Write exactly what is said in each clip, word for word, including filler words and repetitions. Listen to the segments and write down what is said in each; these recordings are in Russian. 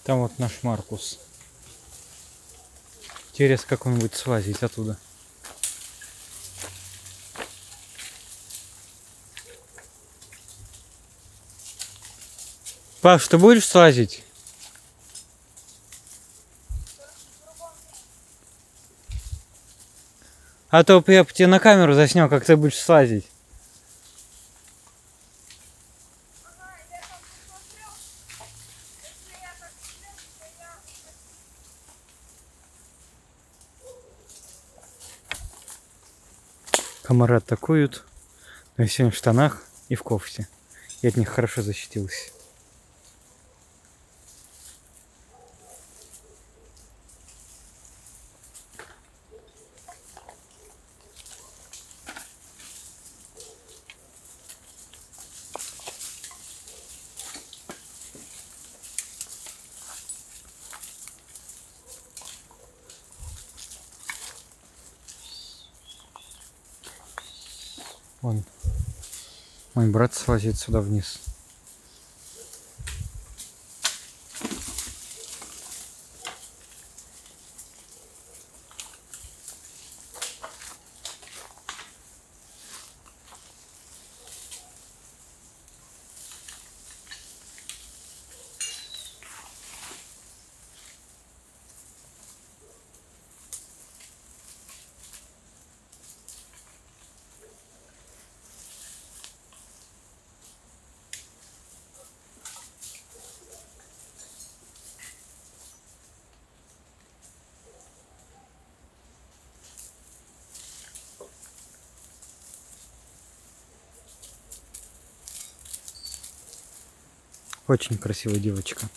Там вот наш Маркус. Интересно, как он будет слазить оттуда. Паш, ты будешь слазить? А то я бы тебе на камеру заснял, как ты будешь слазить. Комары атакуют, но я сегодня в штанах и в кофте. Я от них хорошо защитился. Вон, мой брат слазит сюда вниз. Очень красивая девочка.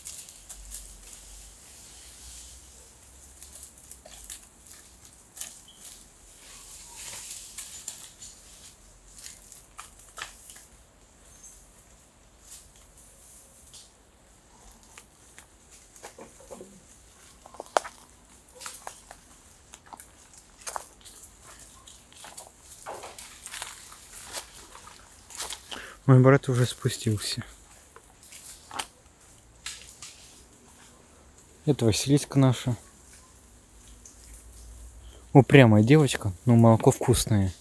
Мой брат уже спустился. Это Василиска наша. Упрямая девочка, но молоко вкусное.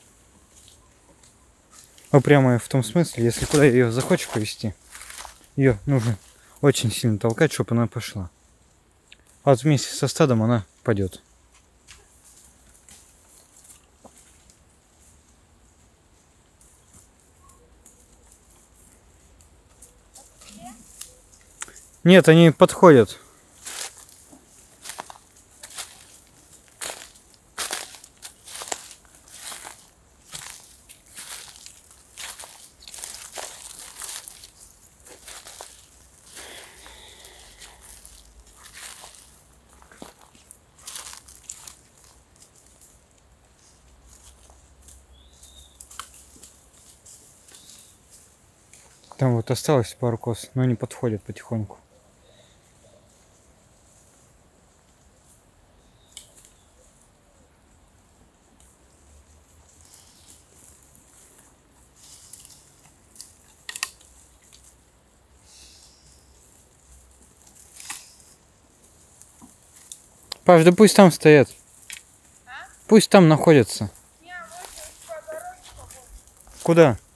Упрямая в том смысле, если куда ее захочешь повести, ее нужно очень сильно толкать, чтобы она пошла. А вот вместе со стадом она пойдет. Нет, они подходят. Там вот осталось пару коз, но они подходят потихоньку. Паш, да пусть там стоят. А? Пусть там находятся. Не, куда?